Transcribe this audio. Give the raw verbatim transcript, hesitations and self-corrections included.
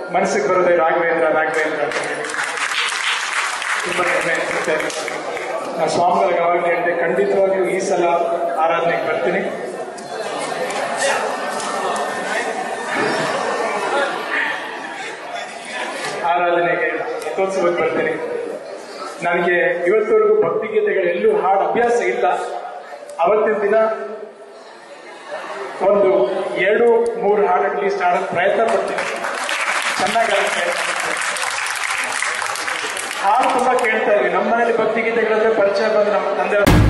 ಮನಸ್ಸಿಗೆ ಬರೋದೇ ರಾಘವೇಂದ್ರ ರಾಘವೇಂದ್ರ ಅಂತ ಹೇಳಿ ತುಂಬ ಹೆಮ್ಮೆ ಅನಿಸುತ್ತೆ. ನಾನು ಸ್ವಾಮಿಗಳಿಗೆ ಯಾವಾಗಲೂ ಹೇಳಿದೆ, ಖಂಡಿತವಾಗಿಯೂ ಈ ಸಲ ಆರಾಧನೆಗೆ ಬರ್ತೀನಿ. ಆರಾಧನೆಗೆ ರಥೋತ್ಸವಕ್ಕೆ ಬರ್ತೀನಿ. ನನಗೆ ಇವತ್ತವರೆಗೂ ಭಕ್ತಿಗೀತೆಗಳೆಲ್ಲೂ ಹಾಡು ಅಭ್ಯಾಸ ಇಲ್ಲ. ಅವತ್ತಿನ ದಿನ ಒಂದು ಎರಡು ಮೂರು ಹಾಡು ಅಟ್ಲೀಸ್ಟ್ ಹಾಡೋಕ್ಕೆ ಪ್ರಯತ್ನ ಪಡ್ತೀನಿ, ಚೆನ್ನಾಗಿ ಹಾಡೋಕ್ಕೆ ಪ್ರಯತ್ನ ಪಡ್ತೀನಿ. ಹಾಡು ತುಂಬ ಕೇಳ್ತಾ ಇದ್ವಿ. ನಮ್ಮ ಮನೇಲಿ ಭಕ್ತಿಗೀತೆಗಳಂದ್ರೆ ಪರಿಚಯ ಬಂದು ನಮ್ಮ ತಂದೆ